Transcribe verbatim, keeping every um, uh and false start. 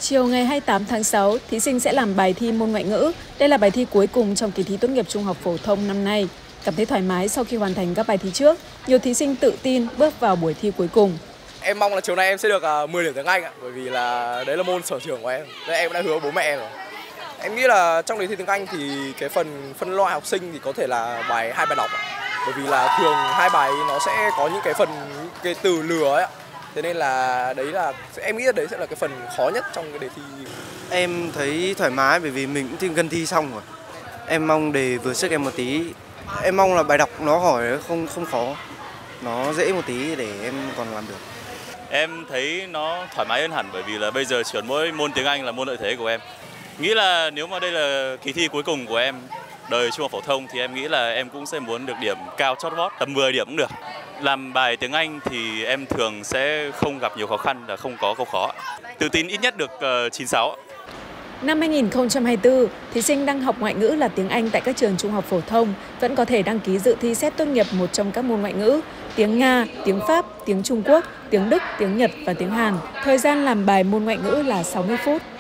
Chiều ngày hai mươi tám tháng sáu, thí sinh sẽ làm bài thi môn ngoại ngữ. Đây là bài thi cuối cùng trong kỳ thi tốt nghiệp trung học phổ thông năm nay. Cảm thấy thoải mái sau khi hoàn thành các bài thi trước, nhiều thí sinh tự tin bước vào buổi thi cuối cùng. Em mong là chiều nay em sẽ được mười điểm tiếng Anh ạ, bởi vì là đấy là môn sở trường của em. Đấy, em đã hứa bố mẹ em rồi. Em nghĩ là trong đề thi tiếng Anh thì cái phần phân loại học sinh thì có thể là bài hai bài đọc ạ. Bởi vì là thường hai bài nó sẽ có những cái phần cái từ lừa ấy ạ. Thế nên là đấy là em nghĩ là đấy sẽ là cái phần khó nhất trong cái đề thi. Em thấy thoải mái bởi vì mình cũng thi gần thi xong rồi. Em mong đề vừa sức em một tí. Em mong là bài đọc nó hỏi không không khó, nó dễ một tí để em còn làm được. Em thấy nó thoải mái hơn hẳn bởi vì là bây giờ chỉ còn mỗi môn tiếng Anh là môn lợi thế của em. Nghĩ là nếu mà đây là kỳ thi cuối cùng của em đời trung học phổ thông thì em nghĩ là em cũng sẽ muốn được điểm cao chót vót, tầm mười điểm cũng được. Làm bài tiếng Anh thì em thường sẽ không gặp nhiều khó khăn và không có câu khó. Tự tin ít nhất được chín sáu. Năm hai nghìn không trăm hai mươi tư, thí sinh đang học ngoại ngữ là tiếng Anh tại các trường trung học phổ thông vẫn có thể đăng ký dự thi xét tốt nghiệp một trong các môn ngoại ngữ: tiếng Nga, tiếng Pháp, tiếng Trung Quốc, tiếng Đức, tiếng Nhật và tiếng Hàn. Thời gian làm bài môn ngoại ngữ là sáu mươi phút.